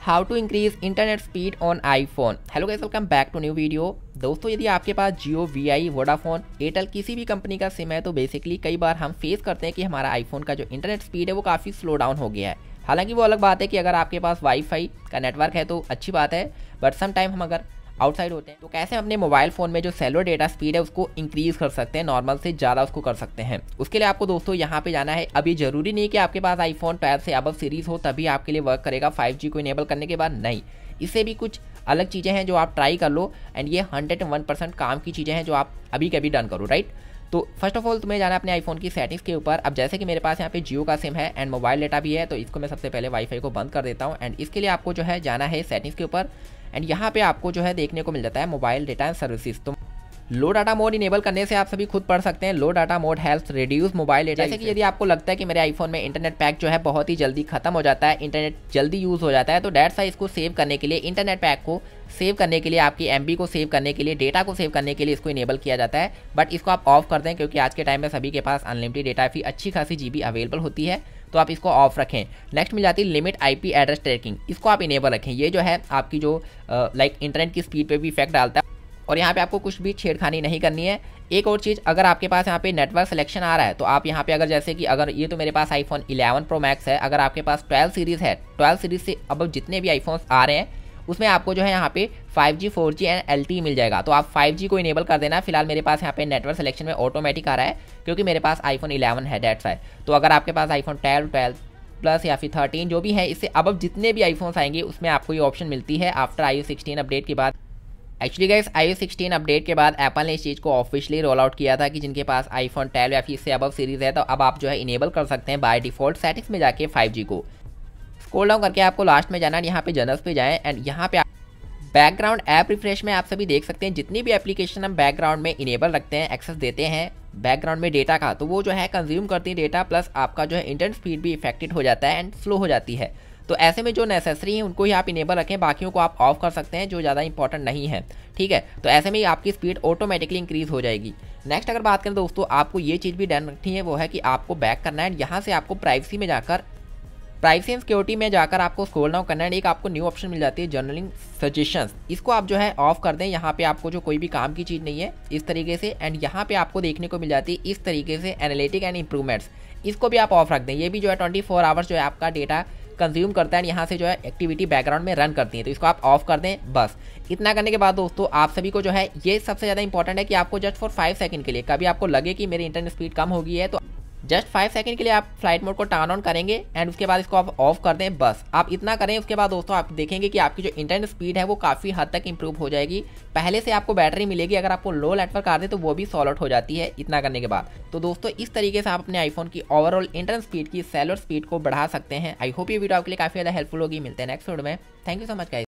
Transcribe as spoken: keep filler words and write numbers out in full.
How to increase internet speed on iPhone. Hello guys, welcome back to new video. दोस्तों, यदि आपके पास Jio, V I, Vodafone, Airtel किसी भी कंपनी का सिम है तो बेसिकली कई बार हम फेस करते हैं कि हमारा आईफोन का जो इंटरनेट स्पीड है वो काफ़ी स्लो डाउन हो गया है। हालांकि वो अलग बात है कि अगर आपके पास वाईफाई का नेटवर्क है तो अच्छी बात है, बट सम टाइम हम अगर आउटसाइड होते हैं तो कैसे हम अपने मोबाइल फ़ोन में जो सेलुलर डेटा स्पीड है उसको इंक्रीज़ कर सकते हैं, नॉर्मल से ज़्यादा उसको कर सकते हैं। उसके लिए आपको दोस्तों यहाँ पे जाना है। अभी ज़रूरी नहीं कि आपके पास आईफोन ट्वेल्व से अबव सीरीज़ हो तभी आपके लिए वर्क करेगा फाइव जी को इनेबल करने के बाद, नहीं। इससे भी कुछ अलग चीज़ें हैं जो आप ट्राई कर लो एंड ये हंड्रेड वन परसेंट काम की चीज़ें हैं जो आप अभी कभी डन करो, राइट। तो फर्स्ट ऑफ ऑल तुम्हें जाना है अपने आईफोन की सेटिंग्स के ऊपर। अब जैसे कि मेरे पास यहाँ पे जियो का सिम है एंड मोबाइल डेटा भी है, तो इसको मैं सबसे पहले वाईफाई को बंद कर देता हूँ एंड इसके लिए आपको जो है जाना है सेटिंग्स के ऊपर एंड यहाँ पे आपको जो है देखने को मिल जाता है मोबाइल डेटा एंड सर्विसेज। तो लो डाटा मोड इनेबल करने से आप सभी खुद पढ़ सकते हैं। Low data mode helps reduce mobile data. जैसे कि यदि आपको लगता है कि मेरे आईफोन में इंटरनेट पैक जो है बहुत ही जल्दी खत्म हो जाता है, इंटरनेट जल्दी यूज़ हो जाता है, तो डेट्स वाइज इसको सेव करने के लिए, इंटरनेट पैक को सेव करने के लिए, आपकी एमबी को सेव करने के लिए, डेटा को सेव करने के लिए इसको इनेबल किया जाता है। बट इसको आप ऑफ कर दें क्योंकि आज के टाइम में सभी के पास अनलिमिटेड डेटा भी अच्छी खासी जीबी अवेलेबल होती है, तो आप इसको ऑफ रखें। नेक्स्ट मिल जाती है लिमिट आईपी एड्रेस ट्रैकिंग, इसको आप इनेबल रखें। ये जो है आपकी जो लाइक इंटरनेट की स्पीड पे भी इफेक्ट डालता है और यहाँ पे आपको कुछ भी छेड़खानी नहीं करनी है। एक और चीज़, अगर आपके पास यहाँ पे नेटवर्क सिलेक्शन आ रहा है तो आप यहाँ पे अगर जैसे कि अगर ये तो मेरे पास आईफोन इलेवन प्रो मैक्स है, अगर आपके पास ट्वेल्व सीरीज़ है, ट्वेल्व सीरीज़ से अब जितने भी आईफोन्स आ रहे हैं उसमें आपको जो है यहाँ पे five G, four G and L T E मिल जाएगा, तो आप फाइव जी को इनेबल कर देना। फिलहाल मेरे पास यहाँ पे नेटवर्क सिलेक्शन में ऑटोमेटिक आ रहा है क्योंकि मेरे पास आईफोन इलेवन है, डेट्स है। तो अगर आपके पास आईफोन ट्वेल्व, ट्वेल्व प्लस या फिर थर्टीन जो भी है, इससे अब जितने भी आईफोन्स आएंगे उसमें आपको ये ऑप्शन मिलती है after I O sixteen update के बाद। Actually guys, I O sixteen update के बाद एप्पल ने इस चीज़ को ऑफिशियली रोल आउट किया था कि जिनके पास आईफोन ट्वेल्व या फिर इससे अबव सीरीज़ है तो अब आप जो है इनेबल कर सकते हैं बाय डिफॉल्ट सेटिंग्स में जाके फाइव जी को। स्क्रॉल डाउन करके आपको लास्ट में जाना है, यहाँ पे जनरल्स पे जाएं एंड यहाँ पे बैकग्राउंड ऐप रिफ्रेश में आप सभी देख सकते हैं जितनी भी एप्लीकेशन हम बैकग्राउंड में इनेबल रखते हैं, एक्सेस देते हैं बैकग्राउंड में डेटा का, तो वो जो है कंज्यूम करती है डेटा, प्लस आपका जो है इंटरनेट स्पीड भी इफेक्टेड हो जाता है एंड स्लो हो जाती है। तो ऐसे में जो नेसेसरी है उनको ही आप इनेबल रखें, बाकियों को आप ऑफ कर सकते हैं जो ज़्यादा इंपॉर्टेंट नहीं है, ठीक है। तो ऐसे में आपकी स्पीड ऑटोमेटिकली इंक्रीज हो जाएगी। नेक्स्ट अगर बात करें दोस्तों, आपको ये चीज़ भी डन रखनी है, वो है कि आपको बैक करना है, यहाँ से आपको प्राइवेसी में जाकर प्राइवेसी एंड सिक्योरिटी में जाकर आपको स्क्रॉल डाउन करना है। एक आपको न्यू ऑप्शन मिल जाती है जर्नलिंग सजेशंस, इसको आप जो है ऑफ कर दें। यहाँ पे आपको जो कोई भी काम की चीज़ नहीं है इस तरीके से, एंड यहाँ पे आपको देखने को मिल जाती है इस तरीके से एनालिटिक एंड इंप्रूवमेंट्स, इसको भी आप ऑफ रख दें। ये भी जो है ट्वेंटी फोर आवर्स जो है आपका डेटा कंज्यूम करता है, यहाँ से जो है एक्टिविटी बैकग्राउंड में रन करती है, तो इसको आप ऑफ कर दें। बस इतना करने के बाद दोस्तों आप सभी को जो है ये सबसे ज़्यादा इंपॉर्टेंट है कि आपको जस्ट फॉर फाइव सेकंड के लिए, कभी आपको लगे कि मेरी इंटरनेट स्पीड कम हो गई है तो जस्ट फाइव सेकंड के लिए आप फ्लाइट मोड को टर्न ऑन करेंगे एंड उसके बाद इसको आप ऑफ कर दें। बस आप इतना करें, उसके बाद दोस्तों आप देखेंगे कि आपकी जो इंटरनेट स्पीड है वो काफ़ी हद तक इंप्रूव हो जाएगी। पहले से आपको बैटरी मिलेगी, अगर आपको लो नेटवर्क आ दे तो वो भी सॉल्व आउट हो जाती है इतना करने के बाद। तो दोस्तों इस तरीके से आप अपने आईफोन की ओवरऑल इंटरनेट स्पीड की सेलुलर स्पीड को बढ़ा सकते हैं। आई होप ये वीडियो आपके लिए काफ़ी ज़्यादा हेल्पफुल होगी। मिलते हैं नेक्स्ट वीडियो में। Thank you so much guys.